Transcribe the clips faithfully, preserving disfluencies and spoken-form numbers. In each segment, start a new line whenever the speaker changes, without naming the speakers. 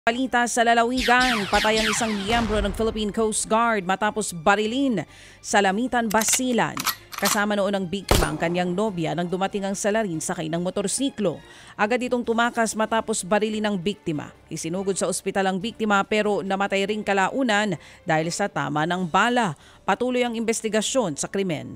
Balita sa lalawigan, patay ang isang miyembro ng Philippine Coast Guard matapos barilin sa Lamitan, Basilan. Kasama noon ang biktima ang kanyang nobya nang dumating ang salarin sakay ng motorsiklo. Agad itong tumakas matapos barilin ng biktima. Isinugod sa ospital ang biktima pero namatay ring kalaunan dahil sa tama ng bala. Patuloy ang investigasyon sa krimen.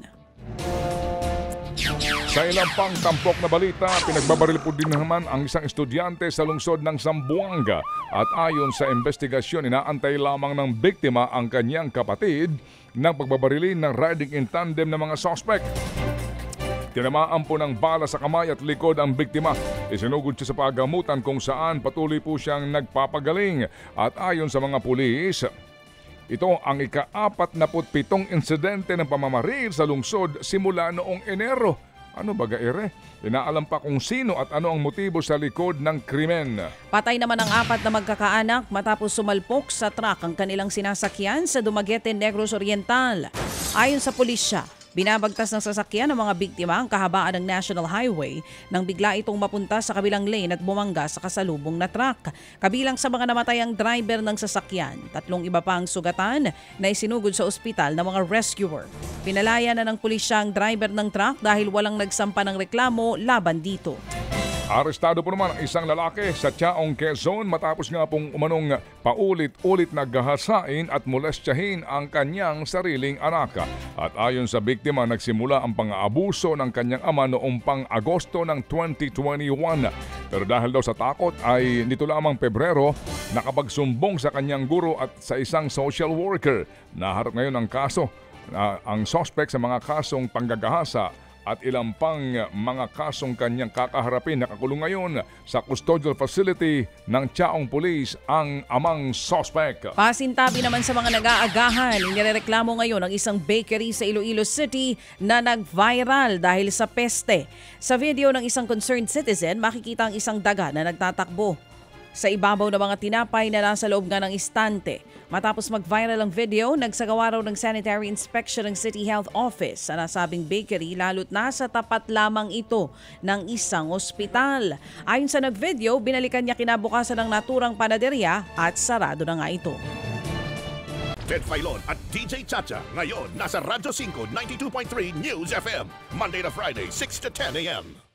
Sa ilang pang tampok na balita, pinagbabaril po din naman ang isang estudyante sa lungsod ng Zamboanga at ayon sa investigasyon, inaantay lamang ng biktima ang kanyang kapatid ng pagbabarilin ng riding in tandem ng mga sospek. Tinamaan po ng bala sa kamay at likod ang biktima. Isinugod siya sa pagamutan kung saan patuloy po siyang nagpapagaling at ayon sa mga pulis, ito ang ika-apat na pitong insidente ng pamamaril sa lungsod simula noong Enero. Ano baga ere? Inaalam pa kung sino at ano ang motibo sa likod ng krimen.
Patay naman ang apat na magkakaanak matapos sumalpok sa truck ang kanilang sinasakyan sa Dumaguete, Negros Oriental. Ayon sa pulisya, binabagtas ng sasakyan ng mga biktima ang kahabaan ng National Highway nang bigla itong mapunta sa kabilang lane at bumangga sa kasalubong na truck. Kabilang sa mga namatay ang driver ng sasakyan. Tatlong iba pa ang sugatan na isinugod sa ospital ng mga rescuer. Pinalaya na ng pulisya ang driver ng truck dahil walang nagsampa ng reklamo laban dito.
Arestado po naman ang isang lalaki sa Chaong, Quezon matapos nga pong umanong paulit-ulit na gahasain at molestyahin ang kanyang sariling anak. At ayon sa biktima, nagsimula ang pang-aabuso ng kanyang ama noong pang-Agosto ng twenty twenty-one. Pero dahil daw sa takot ay nito lamang Pebrero nakapagsumbong sa kanyang guro at sa isang social worker. Naharap ngayon ang kaso, uh, ang suspect sa mga kasong panggagahasa at ilang pang mga kasong kanyang kakaharapin. Nakakulong ngayon sa custodial facility ng Chaong Police ang amang suspect.
Pasintabi naman sa mga nag-aagahan, inireklamo ngayon ang isang bakery sa Iloilo City na nag-viral dahil sa peste. Sa video ng isang concerned citizen, makikita ang isang daga na nagtatakbo sa ibabaw ng mga tinapay na nasa loob nga ng istante. Matapos mag-viral ang video, nagsagawa raw ng sanitary inspection ng City Health Office sa nasabing bakery lalo't nasa tapat lamang ito ng isang ospital. Ayon sa nag-video, binalikan niya kinabukasan ng naturang panaderya at sarado na nga ito.
Ted Filon at D J Chacha ngayon nasa Radyo five ninety-two point three News F M Monday to Friday six to ten a m